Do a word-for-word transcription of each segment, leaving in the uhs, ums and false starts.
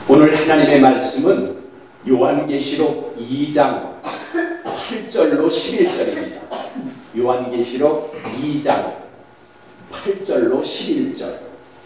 오늘 하나님의 말씀은 요한계시록 이 장 팔 절로 십일 절입니다. 요한계시록 이 장 팔 절로 십일 절.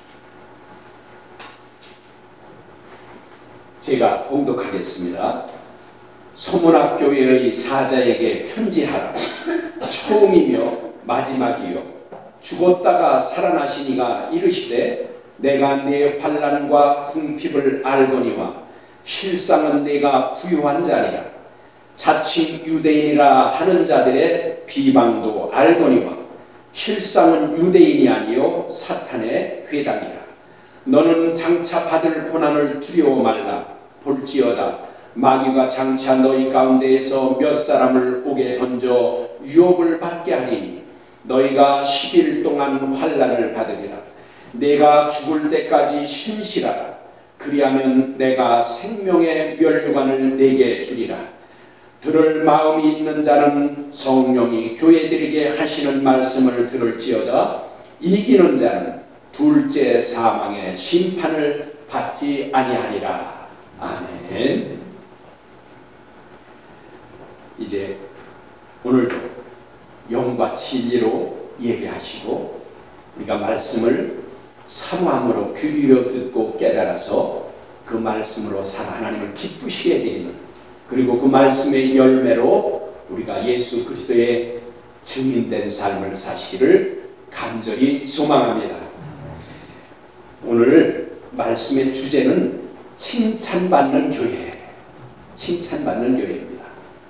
제가 봉독하겠습니다. 소문학교회의 사자에게 편지하라. 처음이며 마지막이요 죽었다가 살아나신 이가 이르시되 내가 네 환난과 궁핍을 알거니와 실상은 내가 부유한 자니라. 자칭 유대인이라 하는 자들의 비방도 알거니와 실상은 유대인이 아니요 사탄의 회당이라. 너는 장차 받을 고난을 두려워 말라. 볼지어다 마귀가 장차 너희 가운데에서 몇 사람을 옥에 던져 유혹을 받게 하리니 너희가 십 일 동안 환난을 받으리라. 내가 죽을 때까지 신실하라. 그리하면 내가 생명의 면류관을 내게 주리라. 들을 마음이 있는 자는 성령이 교회들에게 하시는 말씀을 들을지어다. 이기는 자는 둘째 사망의 심판을 받지 아니하리라. 아멘. 이제 오늘도 영과 진리로 예배하시고 우리가 말씀을 사모함으로 귀 기울여 듣고 깨달아서 그 말씀으로 살아 하나님을 기쁘시게 해드리는, 그리고 그 말씀의 열매로 우리가 예수 그리스도의 증인된 삶을 사시기를 간절히 소망합니다. 오늘 말씀의 주제는 칭찬받는 교회, 칭찬받는 교회입니다.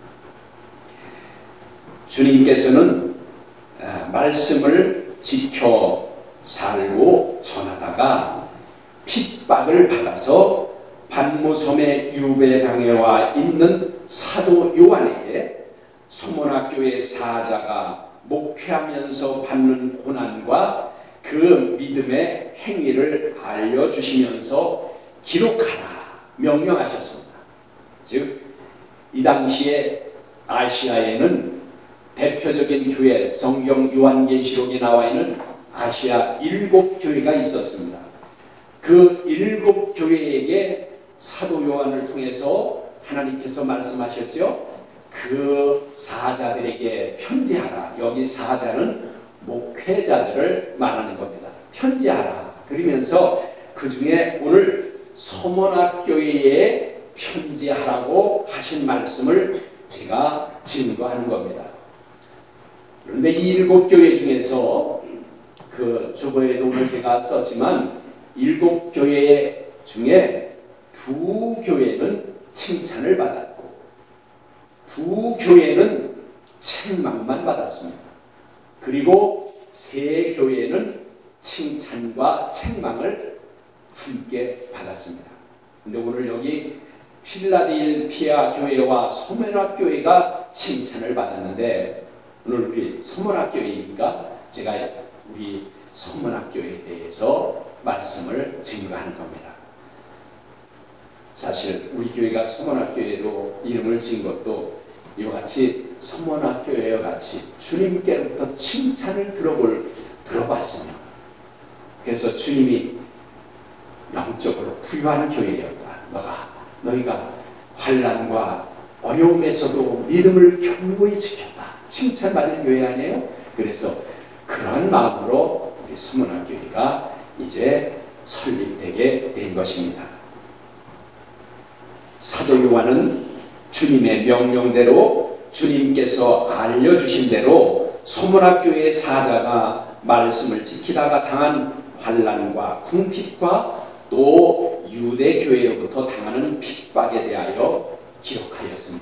주님께서는 말씀을 지켜 살고 전하다가 핍박을 받아서 반모섬에 유배당해와 있는 사도 요한에게 소모나교회 사자가 목회하면서 받는 고난과 그 믿음의 행위를 알려주시면서 기록하라 명령하셨습니다. 즉, 이 당시에 아시아에는 대표적인 교회, 성경 요한계시록에 나와 있는 아시아 일곱 교회가 있었습니다. 그 일곱 교회에게 사도 요한을 통해서 하나님께서 말씀하셨죠. 그 사자들에게 편지하라. 여기 사자는 목회자들을 말하는 겁니다. 편지하라. 그러면서 그 중에 오늘 서머나교회에 편지하라고 하신 말씀을 제가 증거하는 겁니다. 그런데 이 일곱 교회 중에서 그 주보에도 오늘 제가 썼지만 일곱 교회 중에 두 교회는 칭찬을 받았고 두 교회는 책망만 받았습니다. 그리고 세 교회는 칭찬과 책망을 함께 받았습니다. 근데 오늘 여기 필라델피아 교회와 소메나 교회가 칭찬을 받았는데 오늘 우리 서문학교회니까 제가 우리 서문학교회에 대해서 말씀을 증거하는 겁니다. 사실 우리 교회가 서문학교회로 이름을 지은 것도 이와 같이 서문학교회와 같이 주님께로부터 칭찬을 들어볼, 들어봤으며 그래서 주님이 영적으로 부유한 교회였다. 너가, 너희가 환난과 어려움에서도 믿음을 견고히 지켰다. 칭찬받을 교회 아니에요? 그래서 그러한 마음으로 우리 서문학교회가 이제 설립되게 된 것입니다. 사도 요한은 주님의 명령대로 주님께서 알려주신 대로 서문학교회의 사자가 말씀을 지키다가 당한 환난과 궁핍과 또 유대교회로부터 당하는 핍박에 대하여 기록하였습니다.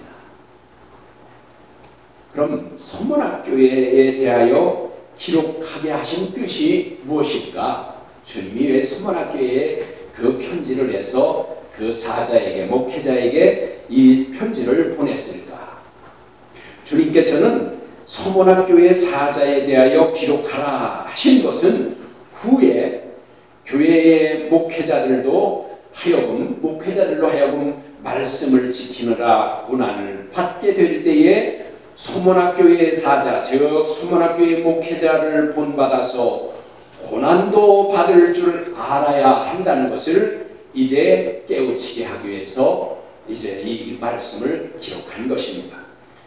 그럼 서문학교회에 대하여 기록하게 하신 뜻이 무엇일까? 주님이 왜 서문학교회에 그 편지를 해서 그 사자에게, 목회자에게 이 편지를 보냈을까? 주님께서는 서문학교회 사자에 대하여 기록하라 하신 것은 후에 교회의 목회자들도 하여금, 목회자들로 하여금 말씀을 지키느라 고난을 받게 될 때에 서문학교회의 사자, 즉 서문학교회 목회자를 본받아서 고난도 받을 줄 알아야 한다는 것을 이제 깨우치게 하기 위해서 이제 이 말씀을 기록한 것입니다.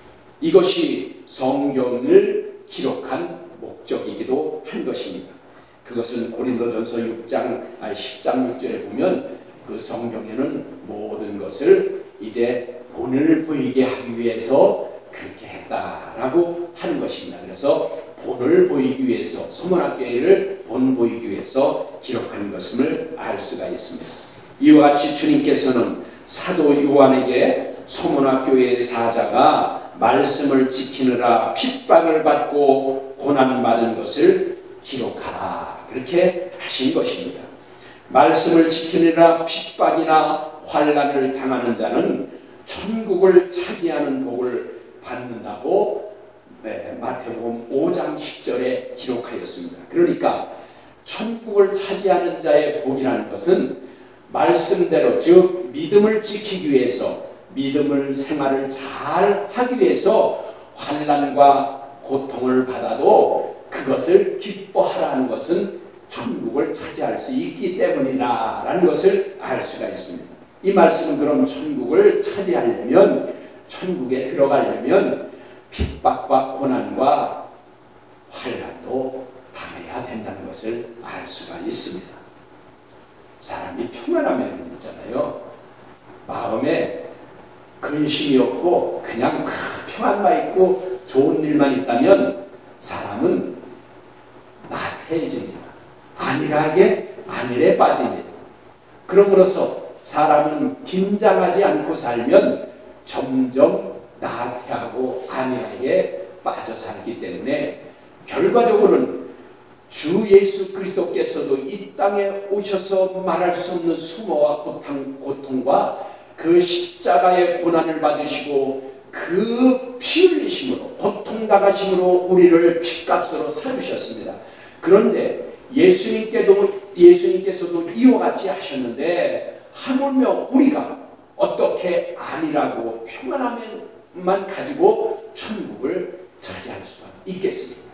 이것이 성경을 기록한 목적이기도 한 것입니다. 그것은 고린도전서 육 장, 아니 십 장 육 절에 보면 그 성경에는 모든 것을 이제 본을 보이게 하기 위해서 그렇게 했다라고 하는 것입니다. 그래서 본을 보이기 위해서, 소문학교회를 본 보이기 위해서 기록한 것임을 알 수가 있습니다. 이와 같이 주님께서는 사도 요한에게 소문학교회의 사자가 말씀을 지키느라 핍박을 받고 고난받은 것을 기록하라, 그렇게 하신 것입니다. 말씀을 지키느라 핍박이나 환난을 당하는 자는 천국을 차지하는 복을 받는다고 네, 마태복음 오 장 십 절에 기록하였습니다. 그러니까 천국을 차지하는 자의 복이라는 것은 말씀대로, 즉 믿음을 지키기 위해서, 믿음을 생활을 잘 하기 위해서 환난과 고통을 받아도 그것을 기뻐하라는 것은 천국을 차지할 수 있기 때문이다 라는 것을 알 수가 있습니다. 이 말씀은 그럼 천국을 차지하려면, 천국에 들어가려면 핍박과 고난과 환난도 당해야 된다는 것을 알 수가 있습니다. 사람이 평안하면 있잖아요, 마음에 근심이 없고 그냥 다 평안만 있고 좋은 일만 있다면 사람은 나태해집니다. 안일하게 안일에 빠집니다. 그러므로서 사람은 긴장하지 않고 살면 점점 나태하고 안일하게 빠져 살기 때문에 결과적으로는 주 예수 그리스도께서도 이 땅에 오셔서 말할 수 없는 수모와 고통, 고통과 그 십자가의 고난을 받으시고 그 피 흘리심으로, 고통 당하심으로 우리를 핏값으로 사주셨습니다. 그런데 예수님께도, 예수님께서도 이와 같이 하셨는데 하물며 우리가 어떻게 안일하고 평안함만 가지고 천국을 차지할 수가 있겠습니까?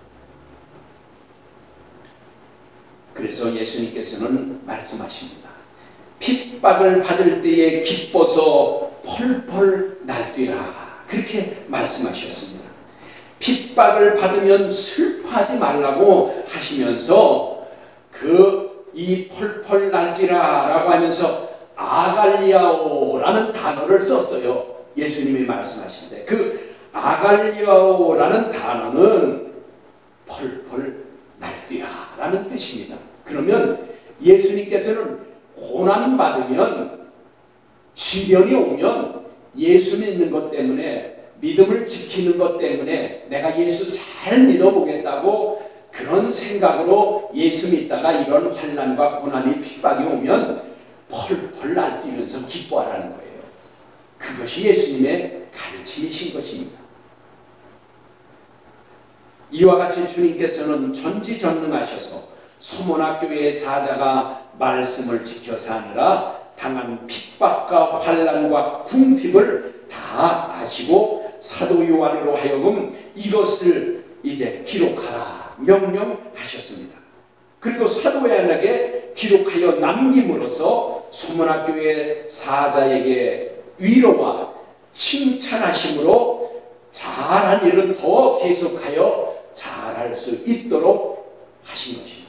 그래서 예수님께서는 말씀하십니다. 핍박을 받을 때에 기뻐서 펄펄 날뛰라, 그렇게 말씀하셨습니다. 핍박을 받으면 슬퍼하지 말라고 하시면서 그 이 펄펄 날뛰라 라고 하면서 아갈리아오라는 단어를 썼어요. 예수님이 말씀하시는데 그 아갈리아오라는 단어는 펄펄 날뛰라 라는 뜻입니다. 그러면 예수님께서는 고난 받으면, 시련이 오면 예수 믿는 것 때문에, 믿음을 지키는 것 때문에 내가 예수 잘 믿어보겠다고 그런 생각으로 예수 믿다가 이런 환난과 고난이 핍박이 오면 펄펄 날뛰면서 기뻐하라는 거예요. 그것이 예수님의 가르침이신 것입니다. 이와 같이 주님께서는 전지전능하셔서 소문학교회의 사자가 말씀을 지켜 사느라 당한 핍박과 환난과 궁핍을 다 아시고 사도 요한으로 하여금 이것을 이제 기록하라 명령하셨습니다. 그리고 사도 요한에게 기록하여 남김으로써 소문학교회 사자에게 위로와 칭찬하심으로 잘한 일은 더 계속하여 잘할 수 있도록 하신 것입니다.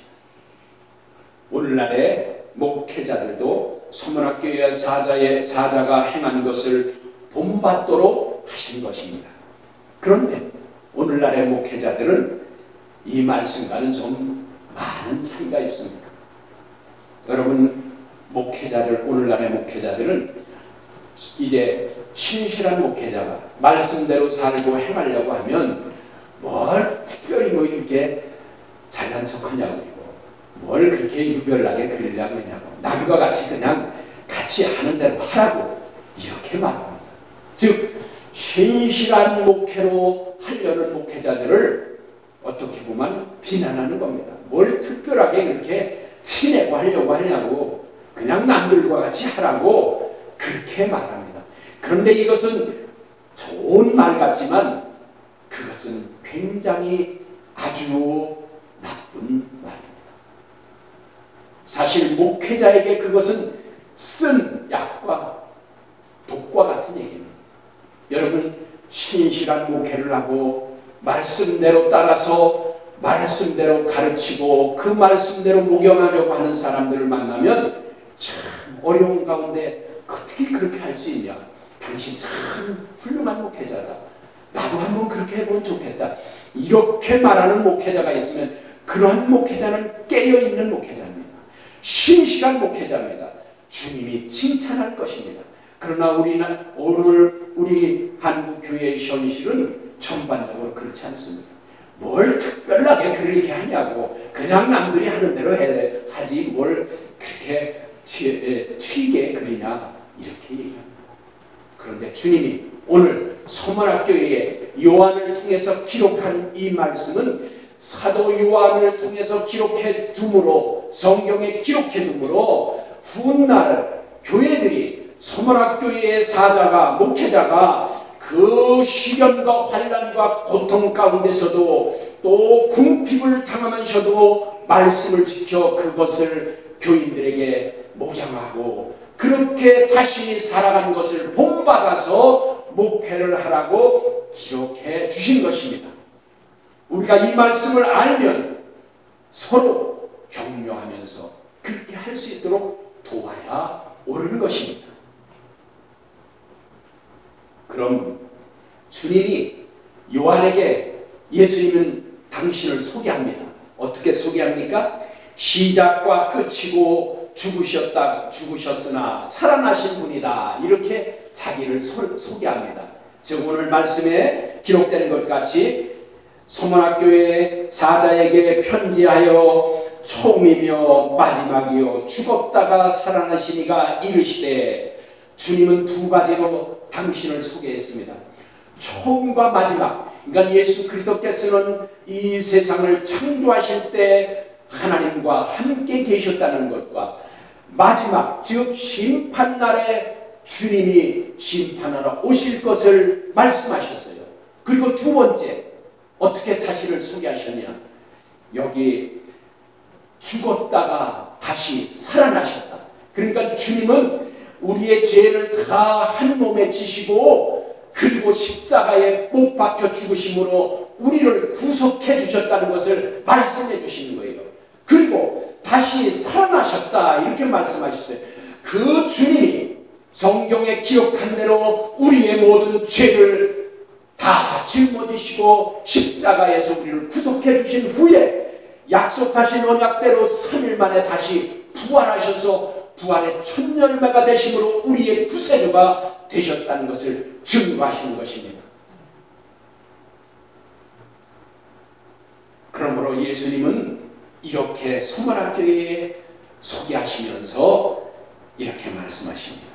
오늘날의 목회자들도 소문학교회 사자의 사자가 행한 것을 본받도록 하신 것입니다. 그런데 오늘날의 목회자들은 이 말씀과는 좀 많은 차이가 있습니다. 여러분, 목회자들, 오늘날의 목회자들은 이제 신실한 목회자가 말씀대로 살고 행하려고 하면 뭘 특별히 뭐 이렇게 잘난 척하냐고, 뭘 그렇게 유별나게 그리려고 하냐고, 남과 같이 그냥 같이 하는 대로 하라고 이렇게 말합니다. 즉 신실한 목회로 하려는 목회자들을 어떻게 보면 비난하는 겁니다. 뭘 특별하게 그렇게 티내고 하려고 하냐고, 그냥 남들과 같이 하라고 그렇게 말합니다. 그런데 이것은 좋은 말 같지만 그것은 굉장히 아주 나쁜 말입니다. 사실 목회자에게 그것은 쓴 약과 독과 같은 얘기입니다. 여러분, 신실한 목회를 하고 말씀대로 따라서 말씀대로 가르치고 그 말씀대로 목용하려고 하는 사람들을 만나면 참 어려운 가운데 어떻게 그렇게 할 수 있냐? 당신 참 훌륭한 목회자다. 나도 한번 그렇게 해보면 좋겠다. 이렇게 말하는 목회자가 있으면 그러한 목회자는 깨어있는 목회자입니다. 신실한 목회자입니다. 주님이 칭찬할 것입니다. 그러나 우리는 오늘 우리 한국교회의 현실은 전반적으로 그렇지 않습니다. 뭘 특별하게 그렇게 하냐고, 그냥 남들이 하는 대로 해, 하지 뭘 그렇게 튀, 튀게 그리냐, 이렇게 얘기합니다. 그런데 주님이 오늘 서문학교에 요한을 통해서 기록한 이 말씀은 사도 요한을 통해서 기록해 둠으로, 성경에 기록해 둠으로 훗날 교회들이 서문학교의 사자가, 목회자가 그 시련과 환난과 고통 가운데서도 또 궁핍을 당하면서도 말씀을 지켜 그것을 교인들에게 목양하고 그렇게 자신이 살아간 것을 본받아서 목회를 하라고 기록해 주신 것입니다. 우리가 이 말씀을 알면 서로 격려하면서 그렇게 할 수 있도록 도와야 옳은 것입니다. 그럼 주님이 요한에게 예수님은 당신을 소개합니다. 어떻게 소개합니까? 시작과 끝이고 죽으셨다, 죽으셨으나 살아나신 분이다. 이렇게 자기를 소, 소개합니다. 즉 오늘 말씀에 기록된 것 같이 서문학교의 사자에게 편지하여 처음이며 마지막이요 죽었다가 살아나시니가 이르시되, 주님은 두 가지로 당신을 소개했습니다. 처음과 마지막. 그러니까 예수 그리스도께서는 이 세상을 창조하실 때 하나님과 함께 계셨다는 것과 마지막, 즉 심판날에 주님이 심판하러 오실 것을 말씀하셨어요. 그리고 두 번째, 어떻게 자신을 소개하셨냐? 여기 죽었다가 다시 살아나셨다. 그러니까 주님은 우리의 죄를 다 한 몸에 지시고 그리고 십자가에 못 박혀 죽으심으로 우리를 구속해 주셨다는 것을 말씀해 주시는 거예요. 그리고 다시 살아나셨다 이렇게 말씀하셨어요. 그 주님이 성경에 기록한 대로 우리의 모든 죄를 다 짊어지시고 십자가에서 우리를 구속해 주신 후에 약속하신 언약대로 삼 일 만에 다시 부활하셔서 부활의 첫 열매가 되심으로 우리의 구세주가 되셨다는 것을 증거하시는 것입니다. 그러므로 예수님은 이렇게 서문학교에 소개하시면서 이렇게 말씀하십니다.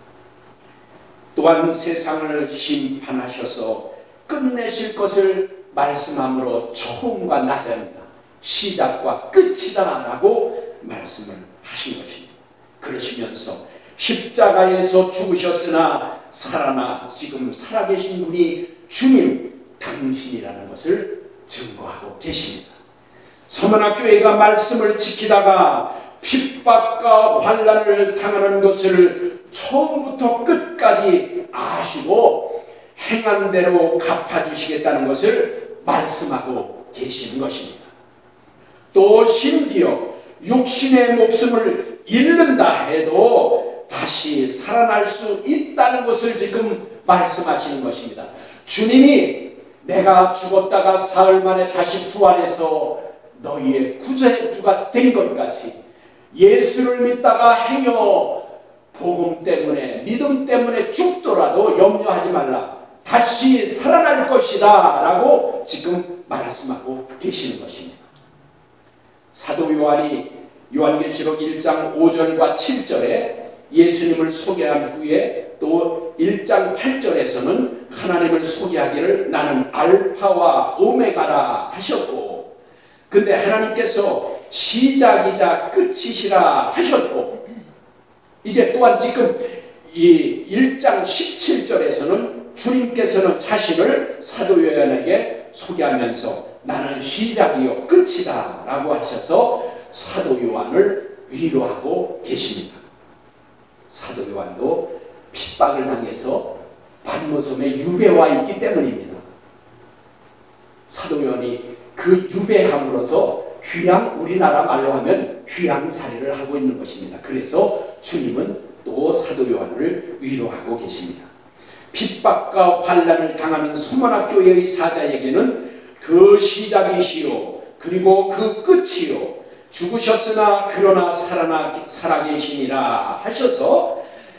또한 세상을 심판하셔서 끝내실 것을 말씀함으로 처음과 나자입니다. 시작과 끝이다 라고 말씀을 하신 것입니다. 그러시면서 십자가에서 죽으셨으나 살아나 지금 살아계신 분이 주님 당신이라는 것을 증거하고 계십니다. 서문학교회가 말씀을 지키다가 핍박과 환난을 당하는 것을 처음부터 끝까지 아시고 행한 대로 갚아주시겠다는 것을 말씀하고 계시는 것입니다. 또 심지어 육신의 목숨을 잃는다 해도 다시 살아날 수 있다는 것을 지금 말씀하시는 것입니다. 주님이 내가 죽었다가 사흘 만에 다시 부활해서 너희의 구세주가 된 것 같이 예수를 믿다가 행여 복음 때문에 믿음 때문에 죽더라도 염려하지 말라. 다시 살아날 것이다 라고 지금 말씀하고 계시는 것입니다. 사도 요한이 요한계시록 일 장 오 절과 칠 절에 예수님을 소개한 후에 또 일 장 팔 절에서는 하나님을 소개하기를 나는 알파와 오메가라 하셨고, 근데 하나님께서 시작이자 끝이시라 하셨고, 이제 또한 지금 이 일 장 십칠 절에서는 주님께서는 자신을 사도 요한에게 소개하면서 나는 시작이요 끝이다 라고 하셔서 사도 요한을 위로하고 계십니다. 사도 요한도 핍박을 당해서 반모섬에 유배와 있기 때문입니다. 사도 요한이 그 유배함으로써 귀양, 우리나라 말로 하면 귀양살이를 하고 있는 것입니다. 그래서 주님은 또 사도 요한을 위로하고 계십니다. 핍박과 환난을 당하는 소문학교회의 사자에게는 그 시작이시요 그리고 그 끝이요 죽으셨으나 그러나 살아나, 살아계시니라 하셔서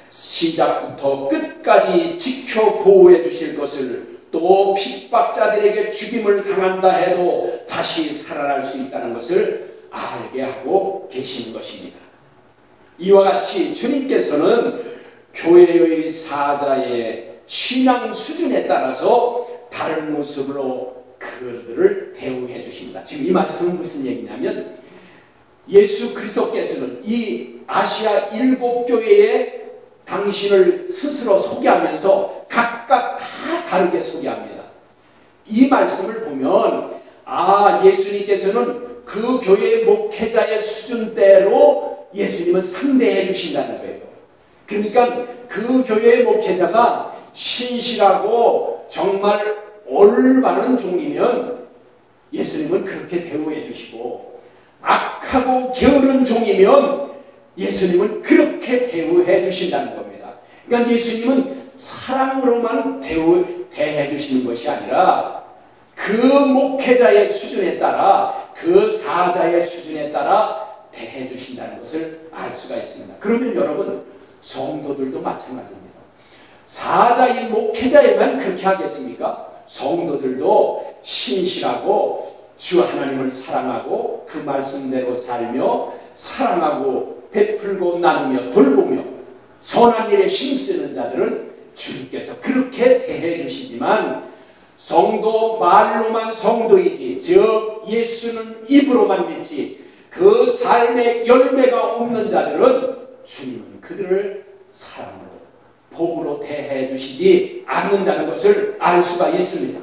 시작부터 끝까지 지켜 보호해 주실 것을, 또 핍박자들에게 죽임을 당한다 해도 다시 살아날 수 있다는 것을 알게 하고 계시는 것입니다. 이와 같이 주님께서는 교회의 사자의 신앙 수준에 따라서 다른 모습으로 그들을 대우해 주십니다. 지금 이 말씀은 무슨 얘기냐면, 예수 그리스도께서는 이 아시아 일곱 교회에 당신을 스스로 소개하면서 각각 다 다르게 소개합니다. 이 말씀을 보면 아, 예수님께서는 그 교회의 목회자의 수준대로 예수님은 상대해 주신다는 거예요. 그러니까 그 교회의 목회자가 신실하고 정말 올바른 종이면 예수님은 그렇게 대우해 주시고, 악하고 게으른 종이면 예수님은 그렇게 대우해 주신다는 겁니다. 그러니까 예수님은 사랑으로만 대우, 대해 주시는 것이 아니라 그 목회자의 수준에 따라, 그 사자의 수준에 따라 대해 주신다는 것을 알 수가 있습니다. 그러면 여러분, 성도들도 마찬가지입니다. 사자인 목회자에만 그렇게 하겠습니까? 성도들도 신실하고 주 하나님을 사랑하고 그 말씀대로 살며 사랑하고 베풀고 나누며 돌보며 선한 일에 힘쓰는 자들은 주님께서 그렇게 대해 주시지만, 성도 말로만 성도이지 즉 예수는 입으로만 믿지 그 삶의 열매가 없는 자들은 주님은 그들을 사랑으로 복으로 대해 주시지 않는다는 것을 알 수가 있습니다.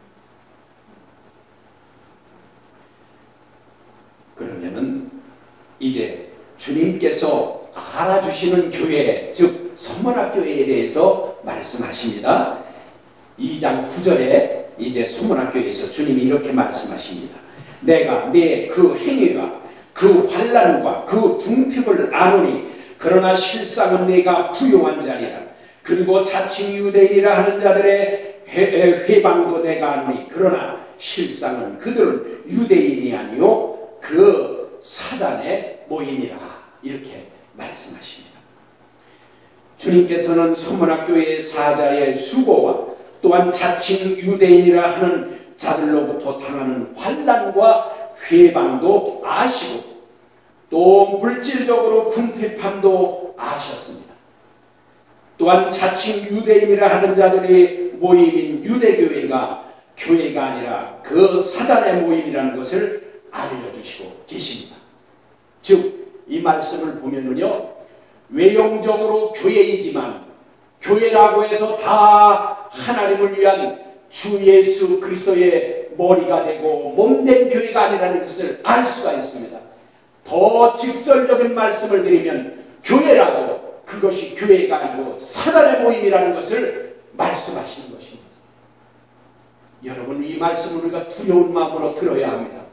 그러면은 이제 주님께서 알아주시는 교회, 즉 서문학교회에 대해서 말씀하십니다. 이 장 구 절에 이제 서문학교회에서 주님이 이렇게 말씀하십니다. 내가 내 그 행위와 그 환난과 그 궁핍을 아노니 그러나 실상은 내가 부요한 자리라. 그리고 자칭 유대인이라 하는 자들의 회, 회방도 내가 아노니 그러나 실상은 그들은 유대인이 아니요 그 사단의 모임이라. 이렇게 말씀하십니다. 주님께서는 서문학교의 사자의 수고와 또한 자칭 유대인이라 하는 자들로부터 당하는 환난과 회방도 아시고 또 물질적으로 궁핍함도 아셨습니다. 또한 자칭 유대인이라 하는 자들의 모임인 유대교회가 교회가 아니라 그 사단의 모임이라는 것을 알려주시고 계십니다. 즉 이 말씀을 보면은요, 외형적으로 교회이지만 교회라고 해서 다 하나님을 위한 주 예수 그리스도의 머리가 되고 몸된 교회가 아니라는 것을 알 수가 있습니다. 더 직설적인 말씀을 드리면 교회라도 그것이 교회가 아니고 사단의 모임이라는 것을 말씀하시는 것입니다. 여러분, 이 말씀을 우리가 두려운 마음으로 들어야 합니다.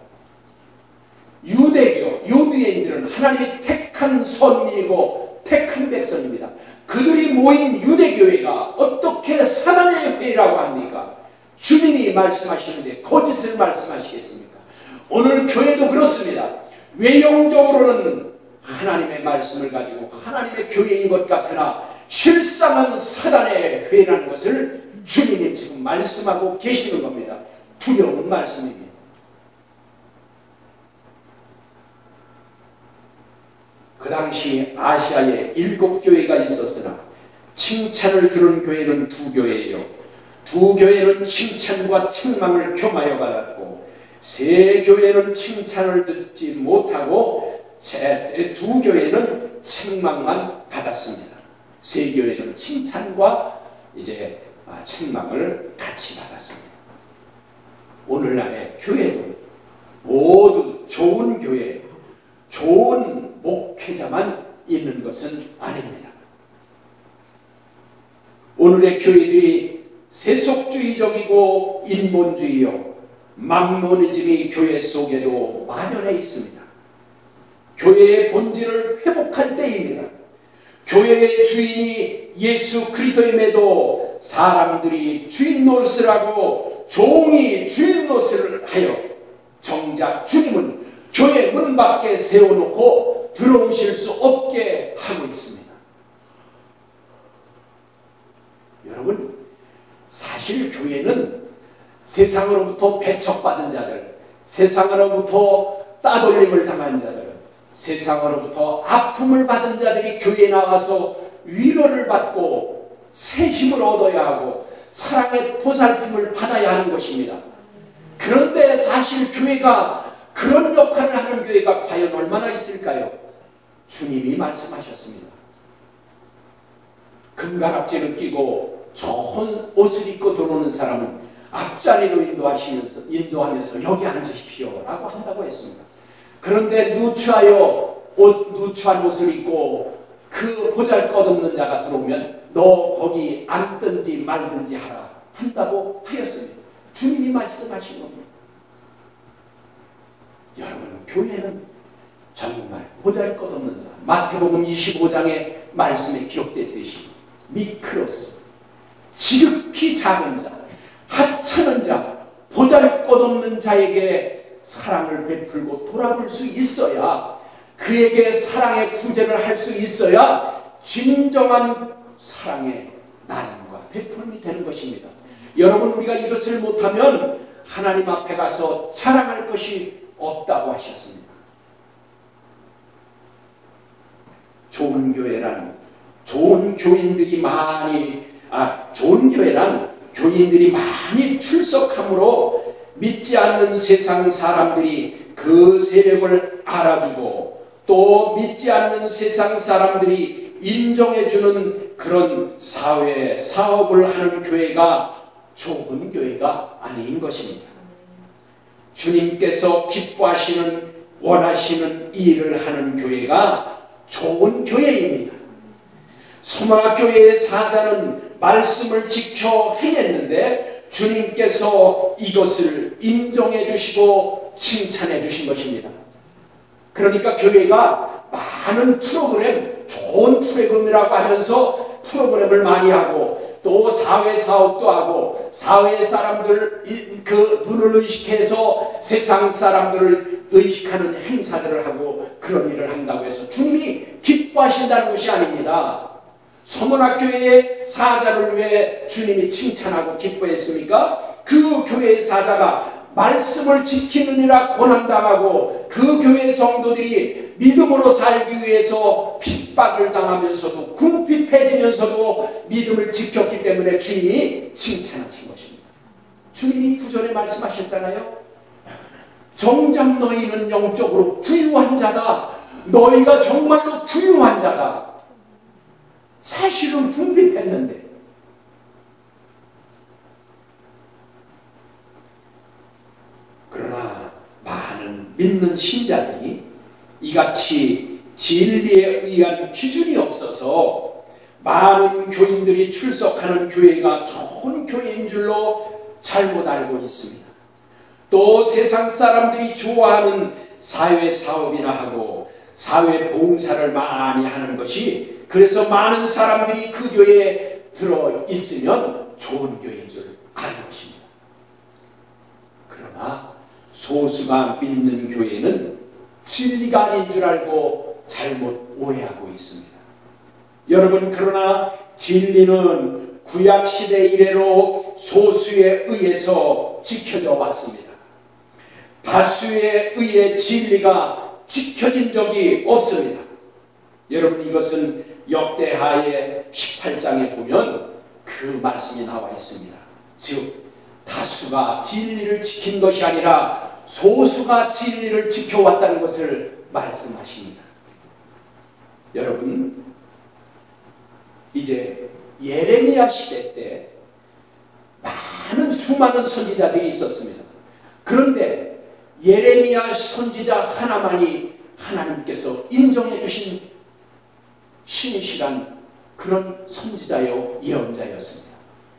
유대교, 유대인들은 하나님이 택한 선민이고 택한 백성입니다. 그들이 모인 유대교회가 어떻게 사단의 회의라고 합니까? 주님이 말씀하시는데 거짓을 말씀하시겠습니까? 오늘 교회도 그렇습니다. 외형적으로는 하나님의 말씀을 가지고 하나님의 교회인 것 같으나 실상은 사단의 회의라는 것을 주님이 지금 말씀하고 계시는 겁니다. 두려운 말씀입니다. 그 당시 아시아에 일곱 교회가 있었으나 칭찬을 들은 교회는 두 교회예요. 두 교회는 칭찬과 책망을 겸하여 받았고 세 교회는 칭찬을 듣지 못하고 두 교회는 책망만 받았습니다. 세 교회는 칭찬과 이제 책망을 같이 받았습니다. 오늘날의 교회도 모두 좋은 교회, 좋은 목회자만 있는 것은 아닙니다. 오늘의 교회들이 세속주의적이고 인본주의요, 막노니즘이 교회 속에도 만연해 있습니다. 교회의 본질을 회복할 때입니다. 교회의 주인이 예수 그리스도임에도 사람들이 주인 노릇을 하고 종이 주인 노릇을 하여 정작 주님은 교회 문 밖에 세워놓고 들어오실 수 없게 하고 있습니다. 여러분, 사실 교회는 세상으로부터 배척받은 자들, 세상으로부터 따돌림을 당한 자들, 세상으로부터 아픔을 받은 자들이 교회에 나가서 위로를 받고 새 힘을 얻어야 하고 사랑의 보살핌을 받아야 하는 것입니다. 그런데 사실 교회가 그런 역할을 하는 교회가 과연 얼마나 있을까요? 주님이 말씀하셨습니다. 금가락지를 끼고 좋은 옷을 입고 들어오는 사람은 앞자리로 인도하시면서, 인도하면서 여기 앉으십시오 라고 한다고 했습니다. 그런데 누추하여 옷, 누추한 옷을 입고 그 보잘것없는 자가 들어오면 너 거기 앉든지 말든지 하라 한다고 하였습니다. 주님이 말씀하신 겁니다. 여러분, 교회는 정말 보잘것없는 자, 마태복음 이십오 장의 말씀에 기록됐듯이 미크로스, 지극히 작은 자, 하찮은 자, 보잘것없는 자에게 사랑을 베풀고 돌아볼 수 있어야, 그에게 사랑의 구제를 할 수 있어야 진정한 사랑의 나눔과 베풀음이 되는 것입니다. 여러분, 우리가 이것을 못하면 하나님 앞에 가서 자랑할 것이 없다고 하셨습니다. 좋은 교회란, 좋은 교인들이 많이, 아, 좋은 교회란 교인들이 많이 출석함으로 믿지 않는 세상 사람들이 그 세력을 알아주고 또 믿지 않는 세상 사람들이 인정해주는 그런 사회 사업을 하는 교회가 좋은 교회가 아닌 것입니다. 주님께서 기뻐하시는, 원하시는 일을 하는 교회가 좋은 교회입니다. 소마교회의 사자는 말씀을 지켜 행했는데 주님께서 이것을 인정해 주시고 칭찬해 주신 것입니다. 그러니까 교회가 많은 프로그램, 좋은 프로그램이라고 하면서 프로그램을 많이 하고 또 사회사업도 하고 사회 사람들 그 눈을 의식해서 세상 사람들을 의식하는 행사들을 하고 그런 일을 한다고 해서 주님이 기뻐하신다는 것이 아닙니다. 서문학교회의 사자를 왜 주님이 칭찬하고 기뻐했습니까? 그 교회의 사자가 말씀을 지키느니라 고난당하고 그 교회 성도들이 믿음으로 살기 위해서 핍박을 당하면서도 궁핍해지면서도 믿음을 지켰기 때문에 주님이 칭찬하신 것입니다. 주님이 구절에 말씀하셨잖아요. 정작 너희는 영적으로 부유한 자다. 너희가 정말로 부유한 자다. 사실은 궁핍했는데 그러나 많은 믿는 신자들이 이같이 진리에 의한 기준이 없어서 많은 교인들이 출석하는 교회가 좋은 교회인 줄로 잘못 알고 있습니다. 또 세상 사람들이 좋아하는 사회 사업이나 하고 사회 봉사를 많이 하는 것이, 그래서 많은 사람들이 그 교회에 들어 있으면 좋은 교회인 줄 아는 것입니다. 그러나 소수가 믿는 교회는 진리가 아닌 줄 알고 잘못 오해하고 있습니다. 여러분, 그러나 진리는 구약시대 이래로 소수에 의해서 지켜져 왔습니다. 다수에 의해 진리가 지켜진 적이 없습니다. 여러분, 이것은 역대하의 십팔 장에 보면 그 말씀이 나와 있습니다. 즉 다수가 진리를 지킨 것이 아니라 소수가 진리를 지켜왔다는 것을 말씀하십니다. 여러분, 이제 예레미야 시대 때 많은 수많은 선지자들이 있었습니다. 그런데 예레미야 선지자 하나만이 하나님께서 인정해 주신 신이시란 그런 선지자요 예언자였습니다.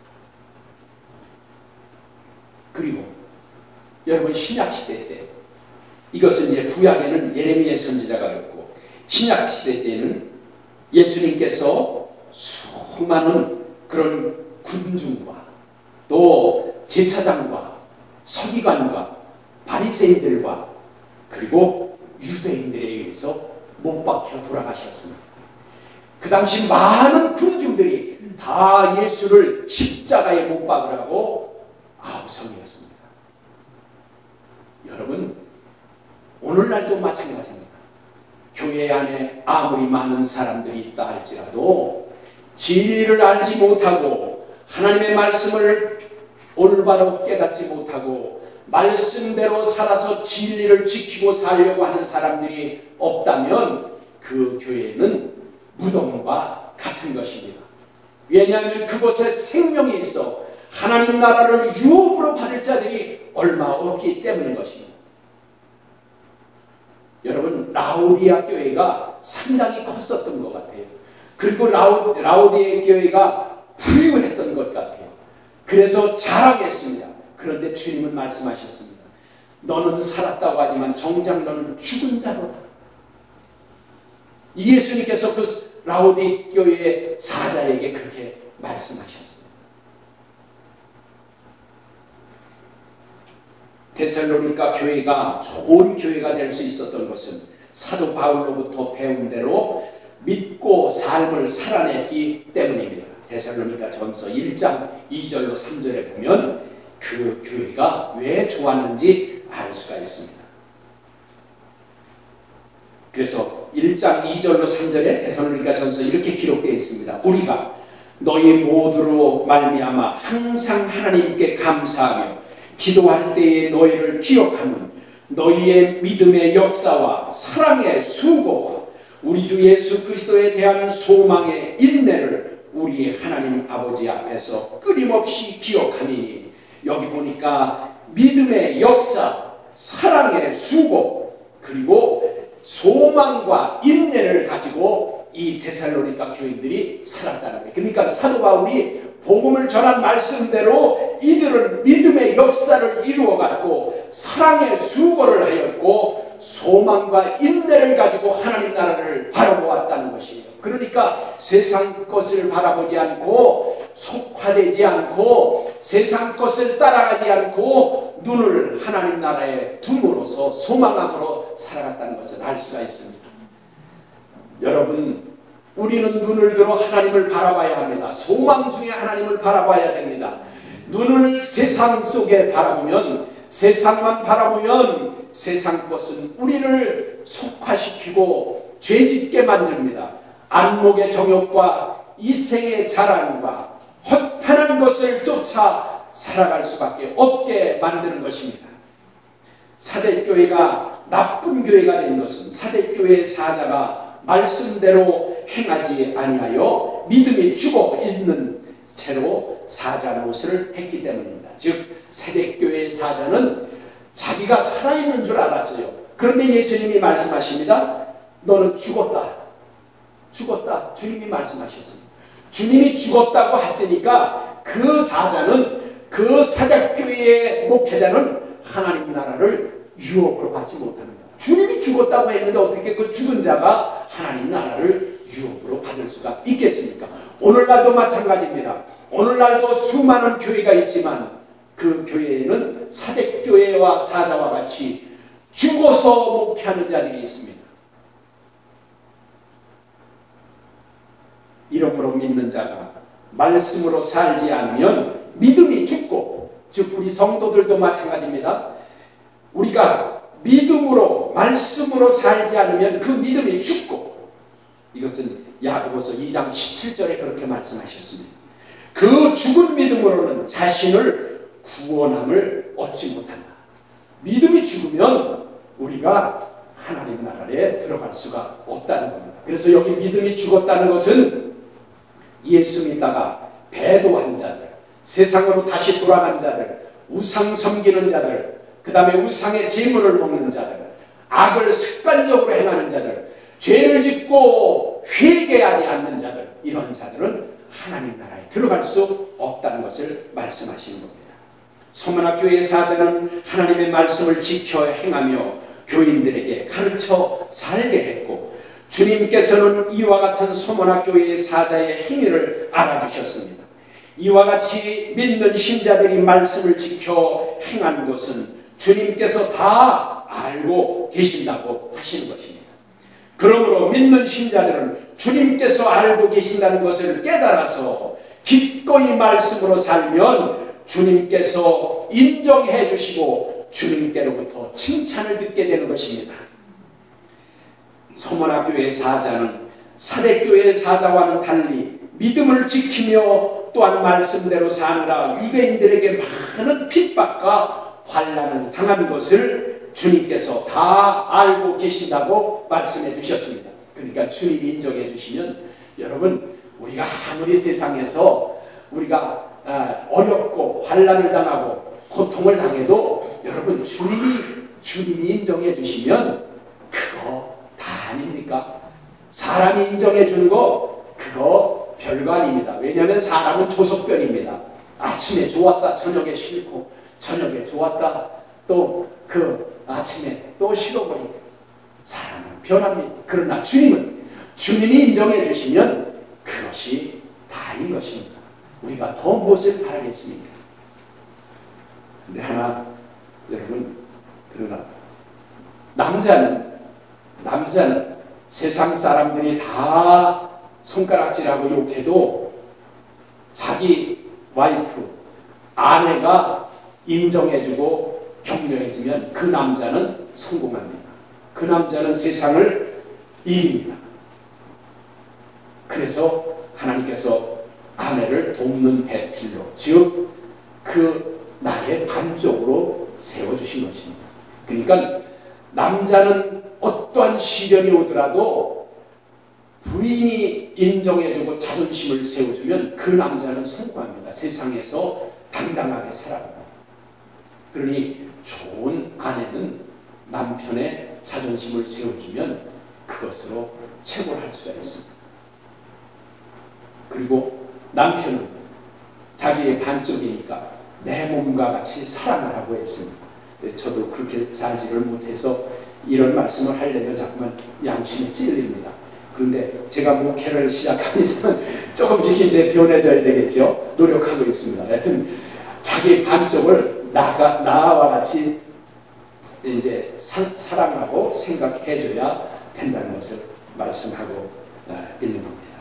그리고 여러분 신약시대 때 이것은 이제 구약에는 예레미야 선지자가 있고 신약시대 때는 예수님께서 수많은 그런 군중과 또 제사장과 서기관과 바리새인들과 그리고 유대인들에 의해서 못 박혀 돌아가셨습니다. 그 당시 많은 군중들이 다 예수를 십자가에 못 박으라고 아우성이었습니다. 여러분 오늘날도 마찬가지입니다. 교회 안에 아무리 많은 사람들이 있다 할지라도 진리를 알지 못하고 하나님의 말씀을 올바로 깨닫지 못하고 말씀대로 살아서 진리를 지키고 살려고 하는 사람들이 없다면 그 교회는 무덤과 같은 것입니다. 왜냐하면 그곳에 생명이 있어 하나님 나라를 유업으로 받을 자들이 얼마 없기 때문인 것입니다. 여러분 라오디아 교회가 상당히 컸었던 것 같아요. 그리고 라오, 라오디아 교회가 부유했던 것 같아요. 그래서 자랑했습니다. 그런데 주님은 말씀하셨습니다. 너는 살았다고 하지만 정작 너는 죽은 자로다. 예수님께서 그 라오디아 교회의 사자에게 그렇게 말씀하셨습니다. 데살로니가 교회가 좋은 교회가 될 수 있었던 것은 사도 바울로부터 배운 대로 믿고 삶을 살아냈기 때문입니다. 데살로니가 전서 일 장 이 절로 삼 절에 보면 그 교회가 왜 좋았는지 알 수가 있습니다. 그래서 일 장 이 절로 삼 절에 데살로니가 전서 이렇게 기록되어 있습니다. 우리가 너희 모두로 말미암아 항상 하나님께 감사하며 기도할 때에 너희를 기억하면 너희의 믿음의 역사와 사랑의 수고와 우리 주 예수 그리스도에 대한 소망의 인내를 우리 하나님 아버지 앞에서 끊임없이 기억하니 여기 보니까 믿음의 역사, 사랑의 수고 그리고 소망과 인내를 가지고 이 데살로니가 교인들이 살았다는 거예요. 그러니까 사도 바울이 복음을 전한 말씀대로 이들은 믿음의 역사를 이루어갔고 사랑의 수고를 하였고 소망과 인내를 가지고 하나님 나라를 바라보았다는 것이에요. 그러니까 세상 것을 바라보지 않고 속화되지 않고 세상 것을 따라가지 않고 눈을 하나님 나라에 둠으로써 소망함으로 살아갔다는 것을 알 수가 있습니다. 여러분 우리는 눈을 들어 하나님을 바라봐야 합니다. 소망 중에 하나님을 바라봐야 됩니다. 눈을 세상 속에 바라보면 세상만 바라보면 세상 것은 우리를 속화시키고 죄짓게 만듭니다. 안목의 정욕과 이생의 자랑과 허탄한 것을 쫓아 살아갈 수밖에 없게 만드는 것입니다. 사대교회가 나쁜 교회가 된 것은 사대교회의 사자가 말씀대로 행하지 아니하여 믿음이 죽어 있는 채로 사자 노릇을 했기 때문입니다. 즉 세대교회의 사자는 자기가 살아있는 줄 알았어요. 그런데 예수님이 말씀하십니다. 너는 죽었다. 죽었다. 주님이 말씀하셨습니다. 주님이 죽었다고 했으니까 그 사자는 그 사대교회의 목회자는 하나님 나라를 유업으로 받지 못합니다. 주님이 죽었다고 했는데 어떻게 그 죽은 자가 하나님 나라를 유업으로 받을 수가 있겠습니까? 오늘날도 마찬가지입니다. 오늘날도 수많은 교회가 있지만 그 교회에는 사대교회와 사자와 같이 죽어서 목회하는 자들이 있습니다. 이러므로 믿는 자가 말씀으로 살지 않으면 믿음이 죽고, 즉 우리 성도들도 마찬가지입니다. 우리가 믿음으로 말씀으로 살지 않으면 그 믿음이 죽고, 이것은 야고보서 이 장 십칠 절에 그렇게 말씀하셨습니다. 그 죽은 믿음으로는 자신을 구원함을 얻지 못한다. 믿음이 죽으면 우리가 하나님 나라에 들어갈 수가 없다는 겁니다. 그래서 여기 믿음이 죽었다는 것은 예수 믿다가 배도한 자들, 세상으로 다시 돌아간 자들, 우상 섬기는 자들, 그 다음에 우상의 제물을 먹는 자들, 악을 습관적으로 행하는 자들, 죄를 짓고 회개하지 않는 자들, 이런 자들은 들어갈 수 없다는 것을 말씀하시는 겁니다. 소문학교의 사자는 하나님의 말씀을 지켜 행하며 교인들에게 가르쳐 살게 했고, 주님께서는 이와 같은 소문학교의 사자의 행위를 알아주셨습니다. 이와 같이 믿는 신자들이 말씀을 지켜 행한 것은 주님께서 다 알고 계신다고 하시는 것입니다. 그러므로 믿는 신자들은 주님께서 알고 계신다는 것을 깨달아서 기꺼이 말씀으로 살면 주님께서 인정해 주시고 주님께로부터 칭찬을 듣게 되는 것입니다. 소문학교의 사자는 사대교의 사자와는 달리 믿음을 지키며 또한 말씀대로 사느라 유대인들에게 많은 핍박과 환난을 당한 것을 주님께서 다 알고 계신다고 말씀해 주셨습니다. 그러니까 주님이 인정해 주시면 여러분, 우리가 아무리 세상에서 우리가 어렵고 환난을 당하고 고통을 당해도 여러분, 주님이 주님이 인정해 주시면 그거 다 아닙니까? 사람이 인정해 주는 거 그거 별거 아닙니다. 왜냐하면 사람은 조석변입니다. 아침에 좋았다 저녁에 싫고, 저녁에 좋았다 또 그 아침에 또 싫어버리고, 사람은 변합니다. 그러나 주님은 주님이 인정해 주시면 그것이 다인 것입니다. 우리가 더 무엇을 바라겠습니까? 근데 하나, 여러분, 그러나 남자는 남자는 세상 사람들이 다 손가락질하고 욕해도 자기 와이프, 아내가 인정해주고 격려해주면 그 남자는 성공합니다. 그 남자는 세상을 이깁니다. 그래서 하나님께서 아내를 돕는 배필로, 즉 그 나의 반쪽으로 세워주신 것입니다. 그러니까 남자는 어떠한 시련이 오더라도 부인이 인정해주고 자존심을 세워주면 그 남자는 성공합니다. 세상에서 당당하게 살아갑니다. 그러니 좋은 아내는 남편의 자존심을 세워주면 그것으로 최고를 할 수가 있습니다. 그리고 남편은 자기의 반쪽이니까 내 몸과 같이 사랑하라고 했습니다. 저도 그렇게 살지를 못해서 이런 말씀을 하려면 자꾸만 양심에 찔립니다. 그런데 제가 목회를 시작한 이상은 조금씩 이제 변해져야 되겠죠. 노력하고 있습니다. 하여튼 자기 반쪽을 나가, 나와 같이 이제 사, 사랑하고 생각해줘야 된다는 것을 말씀하고 아, 있는 겁니다.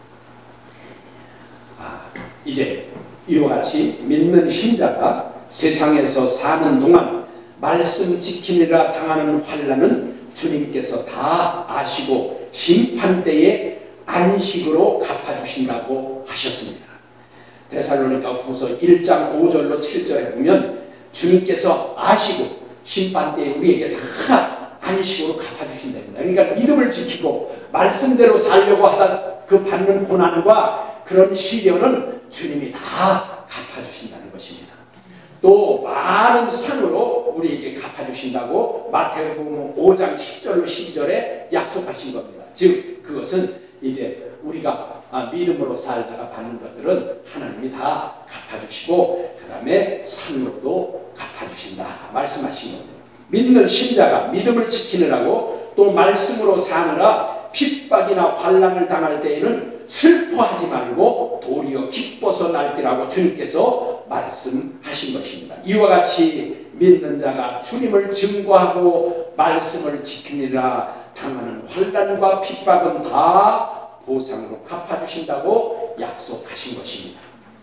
아, 이제 이와 같이 믿는 신자가 세상에서 사는 동안 말씀 지키느라 당하는 환난은 주님께서 다 아시고 심판 때에 안식으로 갚아주신다고 하셨습니다. 데살로니가 후서 일 장 오 절로 칠 절에 보면 주님께서 아시고 심판 때에 우리에게 다 안식으로 갚아주신답니다. 그러니까 믿음을 지키고 말씀대로 살려고 하다 그 받는 고난과 그런 시련은 주님이 다 갚아주신다는 것입니다. 또 많은 상으로 우리에게 갚아주신다고 마태복음 오 장 십 절로 십이 절에 약속하신 겁니다. 즉 그것은 이제 우리가 믿음으로 살다가 받는 것들은 하나님이 다 갚아주시고 그 다음에 상으로도 갚아주신다 말씀하신 겁니다. 믿는 신자가 믿음을 지키느라고 또 말씀으로 사느라 핍박이나 환난을 당할 때에는 슬퍼하지 말고 도리어 기뻐서 날뛰라고 주님께서 말씀하신 것입니다. 이와 같이 믿는 자가 주님을 증거하고 말씀을 지키느라 당하는 환난과 핍박은 다 보상으로 갚아주신다고 약속하신 것입니다.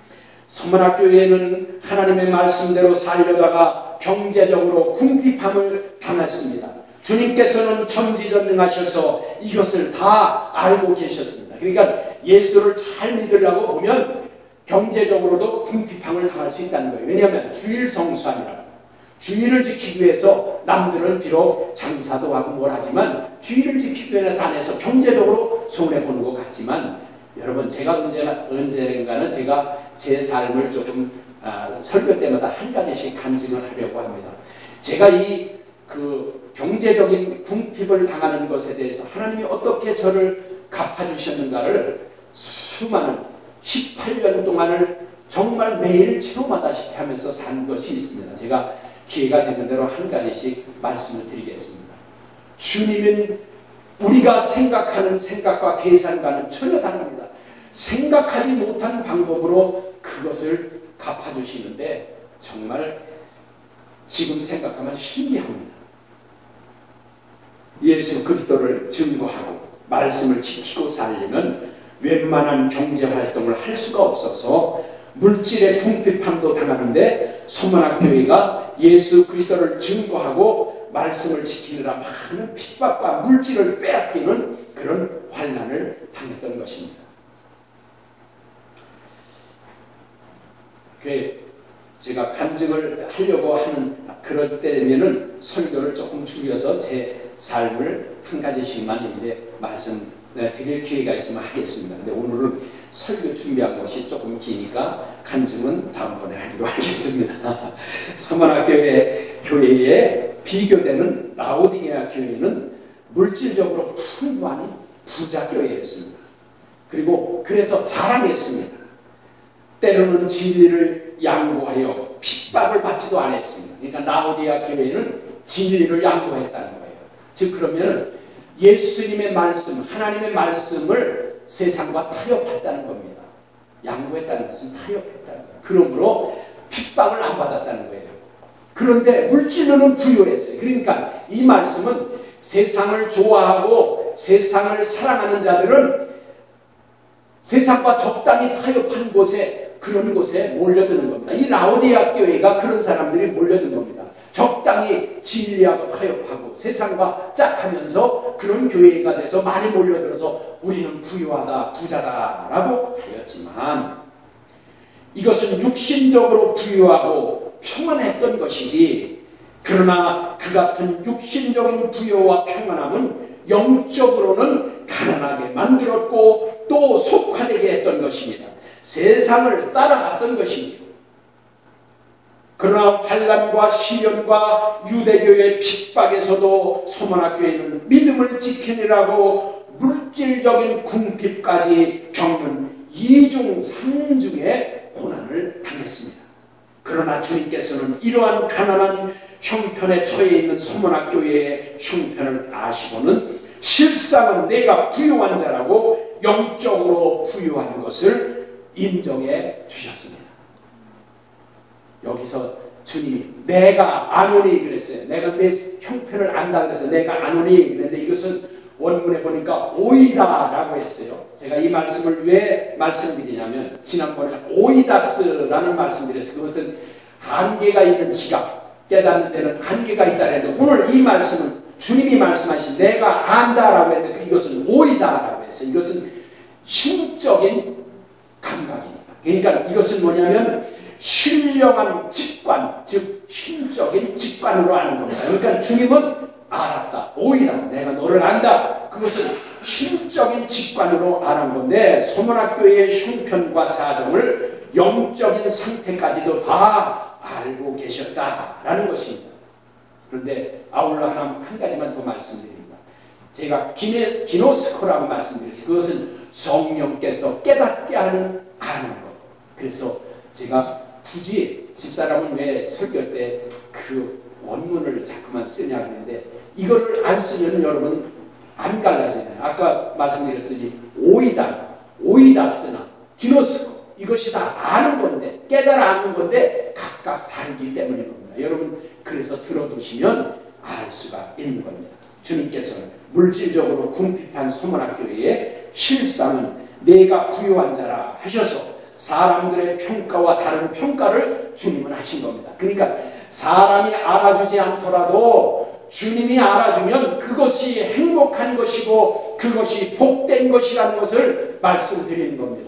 소문학교에는 하나님의 말씀대로 살려다가 경제적으로 궁핍함을 당했습니다. 주님께서는 전지전능하셔서 이것을 다 알고 계셨습니다. 그러니까 예수를 잘 믿으려고 보면 경제적으로도 궁핍함을 당할 수 있다는 거예요. 왜냐하면 주일 성수하니라. 주일을 지키기 위해서 남들은 비록 장사도 하고 뭘 하지만 주일을 지키기 위해서 안에서 경제적으로 손해보는 것 같지만 여러분 제가 언제, 언젠가는 제가 제 삶을 조금 아, 설교 때마다 한 가지씩 간증을 하려고 합니다. 제가 이 그 경제적인 궁핍을 당하는 것에 대해서 하나님이 어떻게 저를 갚아주셨는가를 수많은 십팔 년 동안을 정말 매일 체험하다시피 하면서 산 것이 있습니다. 제가 기회가 되는 대로 한 가지씩 말씀을 드리겠습니다. 주님은 우리가 생각하는 생각과 계산과는 전혀 다릅니다. 생각하지 못한 방법으로 그것을 갚아주시는데 정말 지금 생각하면 신기합니다. 예수 그리스도를 증거하고 말씀을 지키고 살려면 웬만한 경제활동을 할 수가 없어서 물질의 궁핍함도 당하는데 소문학교회가 예수 그리스도를 증거하고 말씀을 지키느라 많은 핍박과 물질을 빼앗기는 그런 환난을 당했던 것입니다. 제가 간증을 하려고 하는 그럴 때면은 설교를 조금 줄여서 제 삶을 한 가지씩만 이제 말씀 드릴 기회가 있으면 하겠습니다. 근데 오늘은 설교 준비한 것이 조금 기니까 간증은 다음번에 하기로 하겠습니다. 서문학교회 교회에 비교되는 라오디게아 교회는 물질적으로 풍부한 부자 교회였습니다. 그리고 그래서 자랑했습니다. 때로는 진리를 양보하여 핍박을 받지도 않았습니다. 그러니까 라오디게아 교회는 진리를 양보했다는 거예요. 즉 그러면 예수님의 말씀, 하나님의 말씀을 세상과 타협했다는 겁니다. 양보했다는 것은 타협했다는 거예요. 그러므로 핍박을 안 받았다는 거예요. 그런데 물질로는 부유했어요. 그러니까 이 말씀은 세상을 좋아하고 세상을 사랑하는 자들은 세상과 적당히 타협한 곳에 그런 곳에 몰려드는 겁니다. 이 라오디게아 교회가 그런 사람들이 몰려든 겁니다. 적당히 진리하고 타협하고 세상과 짝하면서 그런 교회가 돼서 많이 몰려들어서 우리는 부유하다, 부자다 라고 하였지만 이것은 육신적으로 부유하고 평안했던 것이지 그러나 그 같은 육신적인 부여와 평안함은 영적으로는 가난하게 만들었고 또 속화되게 했던 것입니다. 세상을 따라갔던 것이지요. 그러나 환난과 시련과 유대교의 핍박에서도 소문학교회는 믿음을 지키느라고 물질적인 궁핍까지 겪는 이중 삼중의 고난을 당했습니다. 그러나 주님께서는 이러한 가난한 형편에 처해 있는 소문학교회의 형편을 아시고는 실상은 내가 부유한 자라고 영적으로 부유한 것을 인정해 주셨습니다. 여기서 주님이 내가 아노니 그랬어요. 내가 내 형편을 안다 그래서 내가 아노니 그랬는데 이것은 원문에 보니까 오이다라고 했어요. 제가 이 말씀을 왜 말씀드리냐면 지난번에 오이다스라는 말씀드렸어요. 그것은 한계가 있는 지각, 깨닫는 데는 한계가 있다 그랬는데 오늘 이 말씀은 주님이 말씀하신 내가 안다라고 했는데 이것은 오이다라고 했어요. 이것은 신적인 감각입니다. 그러니까 이것은 뭐냐면 신령한 직관, 즉 신적인 직관으로 아는 겁니다. 그러니까 주님은 알았다, 오이다, 내가 너를 안다. 그것은 신적인 직관으로 아는 건데 소문학교의 형편과 사정을 영적인 상태까지도 다 알고 계셨다라는 것입니다. 그런데 아울러 하나 한 가지만 더 말씀드립니다. 제가 기네, 기노스코라고 말씀드렸어요. 그것은 성령께서 깨닫게 하는 아는 것. 그래서 제가 굳이 집사람은 왜 설교 때 그 원문을 자꾸만 쓰냐 그랬는데 이거를 안 쓰면 여러분 안 갈라지나요. 아까 말씀드렸더니 오이다, 오이다스나 기노스코 이것이 다 아는 건데 깨달아 아는 건데 각각 다르기 때문인 겁니다. 여러분 그래서 들어두시면 알 수가 있는 겁니다. 주님께서는 물질적으로 궁핍한 소문학교회의 실상은 내가 부유한 자라 하셔서 사람들의 평가와 다른 평가를 주님은 하신 겁니다. 그러니까 사람이 알아주지 않더라도 주님이 알아주면 그것이 행복한 것이고 그것이 복된 것이라는 것을 말씀드리는 겁니다.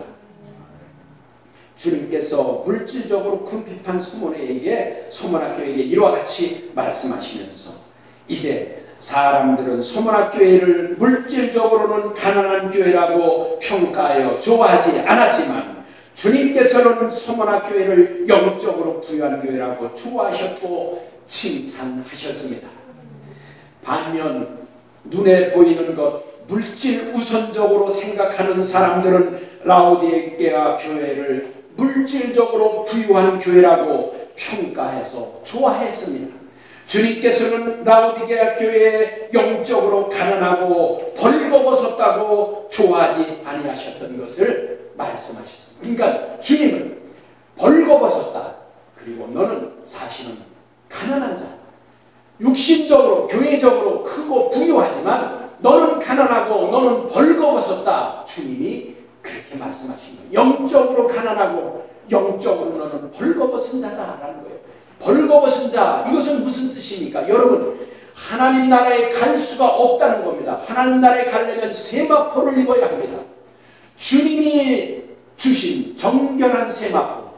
주님께서 물질적으로 궁핍한 소문에게 소문학교에게 이와 같이 말씀하시면서 이제 사람들은 소문학교회를 물질적으로는 가난한 교회라고 평가하여 좋아하지 않았지만 주님께서는 소문학교회를 영적으로 부유한 교회라고 좋아하셨고 칭찬하셨습니다. 반면 눈에 보이는 것, 물질 우선적으로 생각하는 사람들은 라오디게아 교회를 물질적으로 부유한 교회라고 평가해서 좋아했습니다. 주님께서는 라오디게아 교회에 영적으로 가난하고 벌거벗었다고 좋아하지 아니하셨던 것을 말씀하셨습니다. 그러니까 주님은 벌거벗었다. 그리고 너는 사실은 가난한 자, 육신적으로 교회적으로 크고 부유하지만 너는 가난하고 너는 벌거벗었다. 주님이 그렇게 말씀하신 거예요. 영적으로 가난하고 영적으로 너는 벌거벗은 자다라는 거예요. 벌거벗은 자, 이것은 무슨 뜻입니까? 여러분, 하나님 나라에 갈 수가 없다는 겁니다. 하나님 나라에 가려면 세마포를 입어야 합니다. 주님이 주신 정결한 세마포,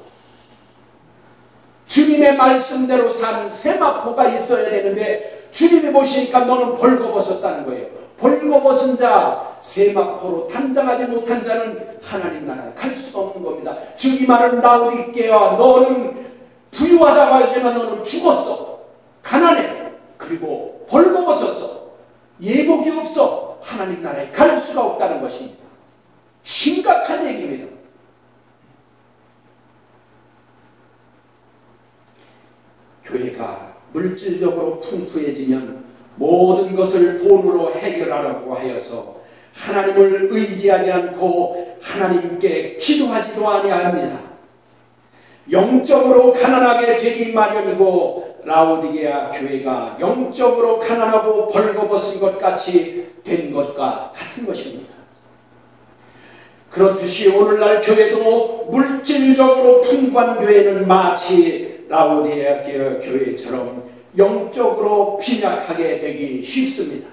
주님의 말씀대로 사는 세마포가 있어야 되는데 주님이 보시니까 너는 벌거벗었다는 거예요. 벌거벗은 자, 세마포로 단장하지 못한 자는 하나님 나라에 갈 수가 없는 겁니다. 즉 이 말은 라오디게아 너는 부유하다고 하지만 너는 죽었어. 가난해. 그리고 벌거벗었어. 예복이 없어. 하나님 나라에 갈 수가 없다는 것입니다. 심각한 얘기입니다. 교회가 물질적으로 풍부해지면 모든 것을 돈으로 해결하려고 하여서 하나님을 의지하지 않고 하나님께 기도하지도 아니합니다. 영적으로 가난하게 되기 마련이고 라오디게아 교회가 영적으로 가난하고 벌거벗은 것 같이 된 것과 같은 것입니다. 그렇듯이 오늘날 교회도 물질적으로 풍부한 교회는 마치 라오디게아 교회처럼 영적으로 빈약하게 되기 쉽습니다.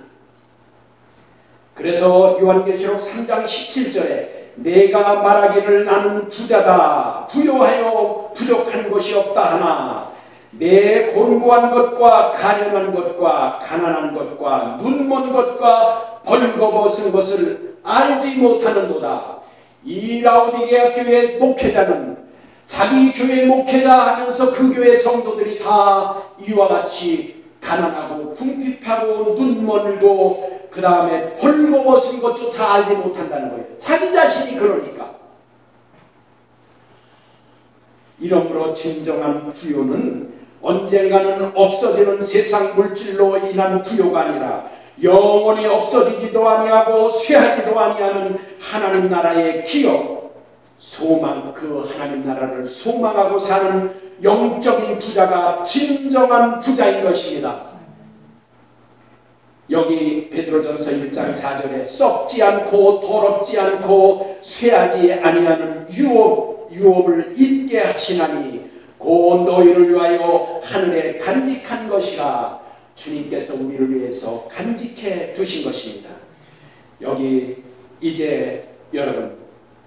그래서 요한계시록 삼 장 십칠 절에 내가 말하기를 나는 부자다 부요하여 부족한 것이 없다 하나 내 곤고한 것과 가련한 것과 가난한 것과 눈먼 것과 벌거벗은 것을 알지 못하는도다. 이 라오디게아 교회 목회자는 자기 교회 목회자 하면서 그 교회 성도들이 다 이와 같이 가난하고 궁핍하고 눈멀고 그 다음에 벌거벗은 것조차 알지 못한다는 거예요. 자기 자신이 그러니까. 이러므로 진정한 부요는 언젠가는 없어지는 세상 물질로 인한 부요가 아니라 영원히 없어지지도 아니하고 쇠하지도 아니하는 하나님 나라의 기업, 소망, 그 하나님 나라를 소망하고 사는 영적인 부자가 진정한 부자인 것입니다. 여기 베드로전서 일 장 사 절에 썩지 않고 더럽지 않고 쇠하지 아니하는 유업, 유업을 잊게 하시나니 곧 너희를 위하여 하늘에 간직한 것이라. 주님께서 우리를 위해서 간직해 두신 것입니다. 여기 이제 여러분,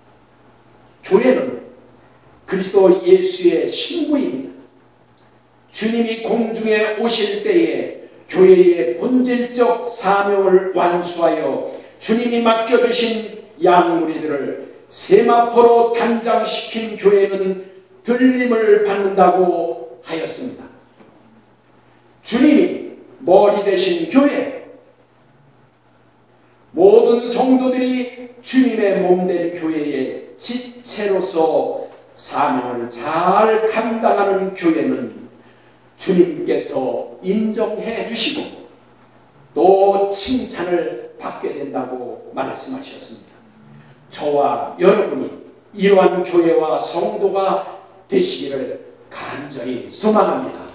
교회는 그리스도 예수의 신부입니다. 주님이 공중에 오실 때에 교회의 본질적 사명을 완수하여 주님이 맡겨주신 양무리들을 세마포로 단장시킨 교회는 들림을 받는다고 하였습니다. 주님이 머리 되신 교회, 모든 성도들이 주님의 몸된 교회의 지체로서 사명을 잘 감당하는 교회는 주님께서 인정해 주시고 또 칭찬을 받게 된다고 말씀하셨습니다. 저와 여러분이 이러한 교회와 성도가 되시기를 간절히 소망합니다.